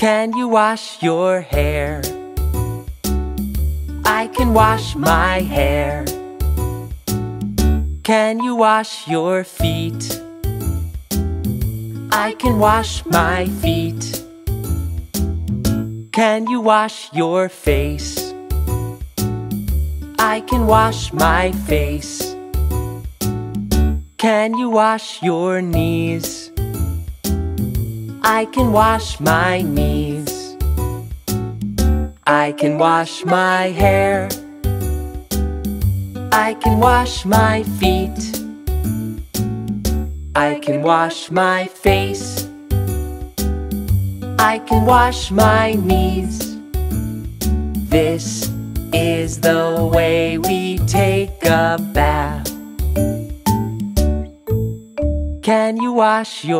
Can you wash your hair? I can wash my hair. Can you wash your feet? I can wash my feet. Can you wash your face? I can wash my face. Can you wash your knees? I can wash my knees. I can wash my hair. I can wash my feet. I can wash my face. I can wash my knees. This is the way we take a bath. Can you wash your